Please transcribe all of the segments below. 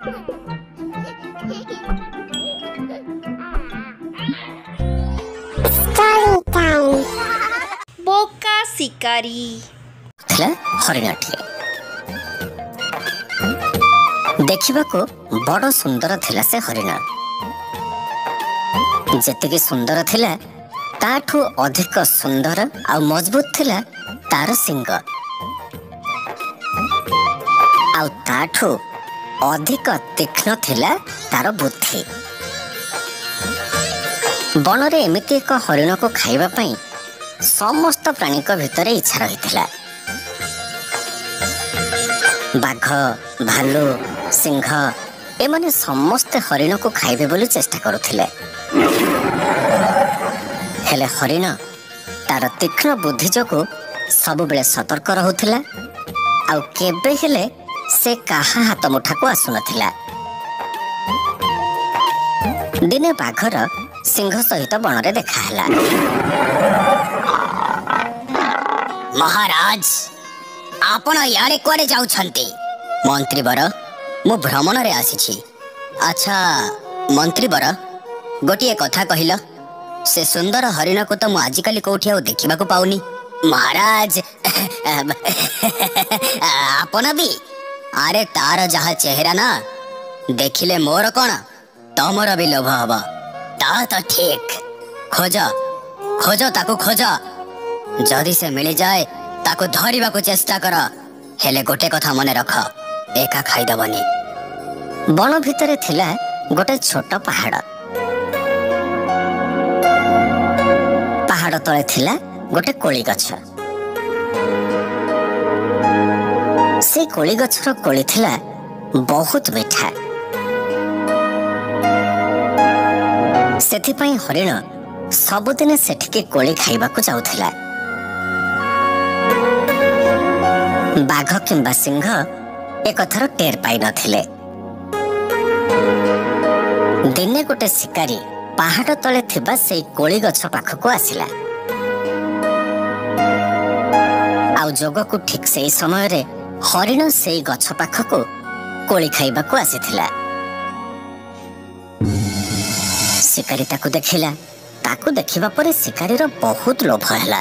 बोका शिकारी हरिणटी देखा बड़ सुंदर थिला से हरिण जेतिकी सुंदर थिला ताठू अधिक सुंदर आ मजबूत थिला तार सिंग आ ताठू अधिक तीक्ष्ण थिला तार बुद्धि। बनरे एमिति एक हरिण को खाइबा पई समस्त प्राणी भितर इच्छा रही थिला। बाघ भालू सिंह एमाने समस्ते हरिण को खाइबे बोली चेष्टा करुथिले हेले हरिण तार तीक्ष्ण बुद्धि जोगु सब बेले सतर्क रहुथिला आउ केबे हेले से काहा हाथ मुठा को आसु नथिला। दिने बाघर सिंह सहित बनरे देखा हला। महाराज आपण यारे कुआडे जाउछंती? मंत्री बर मु भ्रमण रे आसीछि। अच्छा मंत्री बर गोटिए कथा कहिल से सुंदर हरिण को तो मु आजिकाली कोठी आ देखिबा को पाउनी। महाराज आपण भी अरे तार जहा चेहरा ना देखिले मोर कोन तमर भी लोभ हबा। ता तो ठीक खोज खोज ताको खोज जदि से मिल जाए ताको धरिबा को चेष्टा कर। हेले गोटे कथा मने रख एका खाइदबनी। बन भितरे थिला गोटे छोट पहाड़। पहाड़ तले थिला गोटे कोली गछ। से कोली गछर कोली थिला बहुत मीठा। सेथिपाई हरिण सबुदिन सेठिके कोली खाइबा को जाउथिला। बाघ किंबा सिंह एक थर टेर पाई नथिले। दिने गोटे शिकारी पहाड़ तले थिबा से कोली गछ पाखको आसिला। आउ जोग को ठीक से समय रे हरिण से गछ पाखको कोली खाइबा को आसीथिला। शिकारी ताकू देखिला। ताकू देखिबा परे शिकारी रो बहुत लोभ हैला।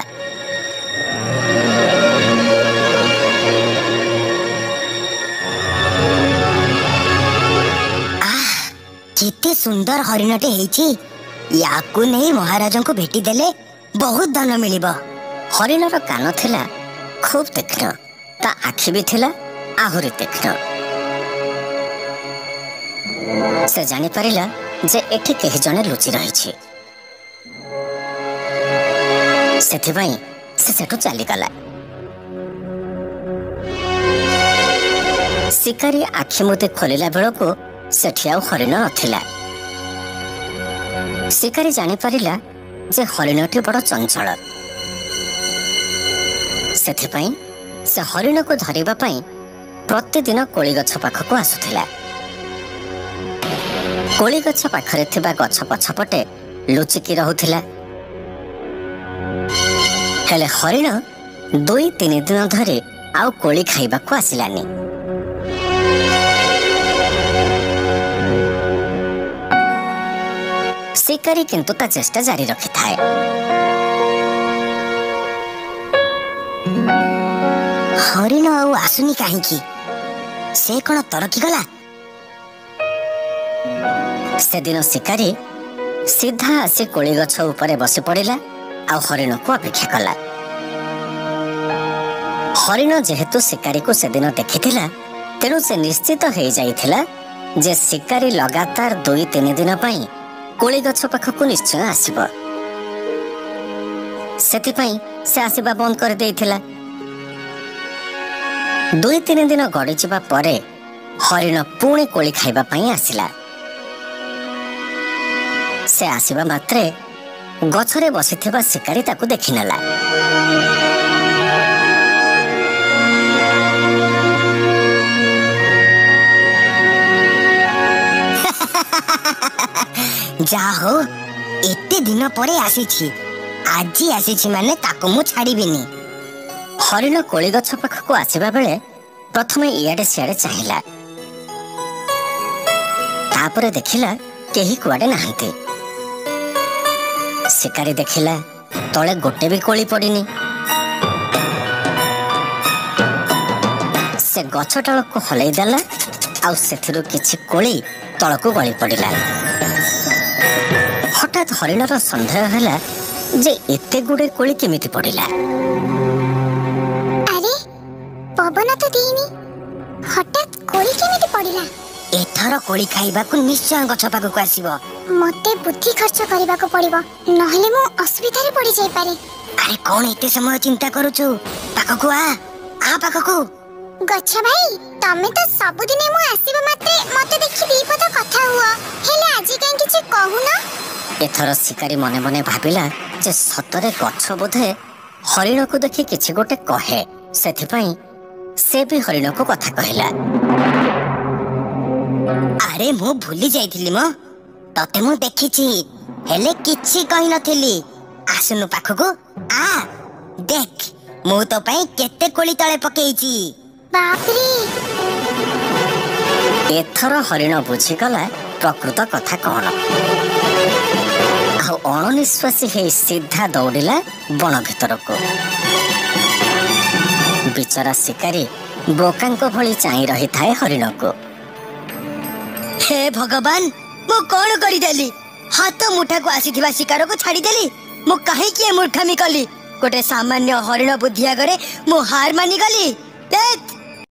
केते सुंदर हरिणटे हेछि। याकू नहीं महाराज को भेटी देले बहुत धन मिलिबो। हरिण रो कान थिला खूब तीक्ष्ण ता आखि भी थिला आहुरी तीक्ष्ण। से जानि परिला जे एठी केहि जने लुचि रहिछि। सेथिबाई से सेठु चली गला। शिकारी आखि मुते खोलिला बेलको सेठी आउ हरिण नथिला। शिकारी जानि परिला जे हरिणटी बड़ चंचल। सेथिबाई से हरिण को धरिबा पई प्रतिदिन कोली गछ पाखको आसुथिला। कोली गछ पाखरे थिबा गछ पछपटे लुचिकी रहुथिला। हेले हरिण 2-3 दिन धरि आउ कोली खाइबा को आसिलानी। शिकारी किंतु ता चेष्टा जारी रखि थाए। हरिण आउ आसुनी काहींकी? से कोन तरकी गला? से दिन शिकारी सीधा आसी कोली गछ ऊपर बसी पड़िला आ हरिण को अपेक्षा कला। हरिण जेहेतु शिकारी को से दिन देखिथिला तेणु से निश्चित हो जाइथिला जे शिकारी लगातार 2-3 दिन पई कोली गछ पाखको निश्चय आसीबो। सेथिपई से आसीबा बंद कर देइथिला। 2-3 दिन गड़ी जिबा परे हरिण पुणी कोली खाइबा पई आसिला। से आसीबा मात्रे गछरे बसिथिबा शिकारी ताकू देखिनेला। जाहो एते दिन परे आसीछि। आजी आसीछि माने ताकू मु छाड़ीबिनी। हरिण कोली गछ पाखको आसीबा बेले प्रथमे इयाडे सियाडे चाहिला तापरे देखिला केही कुआडे नाहंती। शिकारी देखिला तले गोटे भी कोली पड़िनी। से गछ टाल को हलै देला आउ सेथिरु किछि कोली तळकु गଳି पड़िला। हठात हरिणर संदेह हैला जे एते गुडे कोली केमिति पड़िला। अरे पवन तो देनी हठात कोली केमिति पड़िला। एथर कोली खाइबा को निश्चय गछ पाखु आसीबो। मते बुद्धि खर्च करबा को पड़िबो नहले मो असुविधा रे पड़ी जाई पारे। अरे कौन एते समय चिंता करूछु पाखु आ पाखु। गच्छ भाई तमे तो सब दिने मो आसीबा मात्रे मते देखि दीपद कथा हुआ हेले आजि काई किछि कहू ना। एथर शिकारी मने मने भाबिला जे सतरे गछ बोधे हरिण को देखि किछि गोटे कहे सेथि पई से भी हरिण को कथा कहला। अरे मु भूली जाइथिली म तते मु देखिछि हेले किछि कहि नथिली। आसुनु पाखको आ देख मु तो पई केते कोली तळे पकेइछि। बाप रे एथर हरिण बुझिगला प्रकृत कथा कौन। आउ अणनिश्वासी हे सीधा दौड़िला बण भितर को। बिचरा शिकारी बोकांको भली चाहि रही थाए हरिण को। हे भगवान मु कौन करि देली। हाथ मुठा को आसीथिबा शिकार को छाड़ी देली। मु काहे कि मूर्खामी कली। गोटे सामान्य हरिण बुद्धि आगरे मु हार मानी गली। देख